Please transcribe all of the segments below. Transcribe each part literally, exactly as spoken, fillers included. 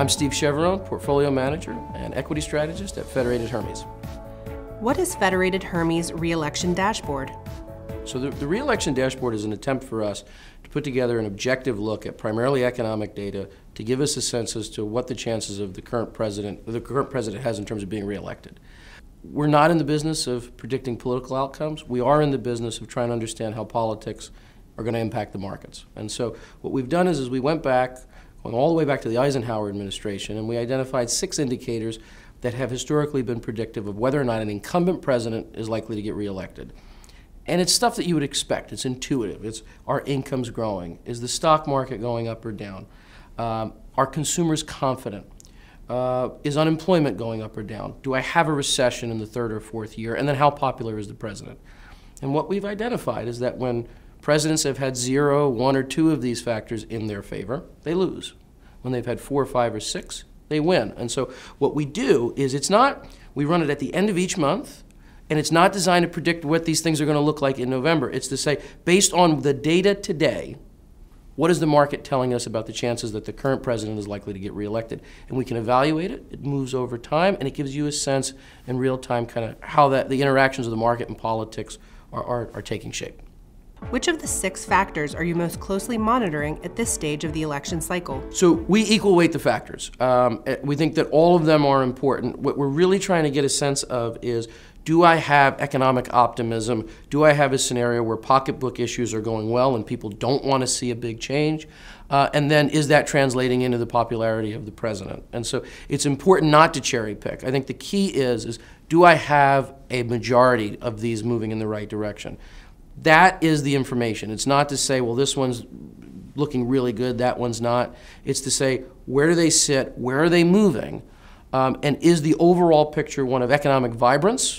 I'm Steve Chevron, Portfolio Manager and Equity Strategist at Federated Hermes. What is Federated Hermes Re-Election Dashboard? So the, the Re-Election Dashboard is an attempt for us to put together an objective look at primarily economic data to give us a sense as to what the chances of the current president, the current president has in terms of being re-elected. We're not in the business of predicting political outcomes. We are in the business of trying to understand how politics are going to impact the markets. And so what we've done is, is we went back, going all the way back to the Eisenhower administration, and we identified six indicators that have historically been predictive of whether or not an incumbent president is likely to get reelected. And it's stuff that you would expect. It's intuitive. It's, are incomes growing? Is the stock market going up or down? Um, are consumers confident? Uh, is unemployment going up or down? Do I have a recession in the third or fourth year? And then how popular is the president? And what we've identified is that when presidents have had zero, one, or two of these factors in their favor, they lose. When they've had four, five, or six, they win. And so what we do is it's not, we run it at the end of each month, and it's not designed to predict what these things are going to look like in November. It's to say, based on the data today, what is the market telling us about the chances that the current president is likely to get reelected? And we can evaluate it. It moves over time, and it gives you a sense in real time kind of how that, the interactions of the market and politics are, are, are taking shape. Which of the six factors are you most closely monitoring at this stage of the election cycle? So we equal weight the factors. Um, we think that all of them are important. What we're really trying to get a sense of is, do I have economic optimism? Do I have a scenario where pocketbook issues are going well and people don't want to see a big change? Uh, and then is that translating into the popularity of the president? And so it's important not to cherry pick. I think the key is, is do I have a majority of these moving in the right direction? That is the information. It's not to say, well, this one's looking really good, that one's not. It's to say, where do they sit? Where are they moving? Um, and is the overall picture one of economic vibrance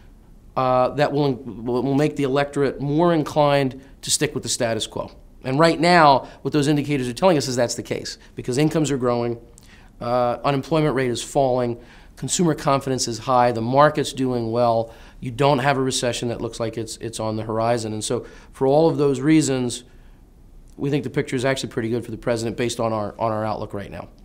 uh, that will, will make the electorate more inclined to stick with the status quo? And right now, what those indicators are telling us is that's the case, because incomes are growing, uh, unemployment rate is falling, consumer confidence is high, the market's doing well, you don't have a recession that looks like it's, it's on the horizon. And so for all of those reasons, we think the picture is actually pretty good for the president based on our, on our outlook right now.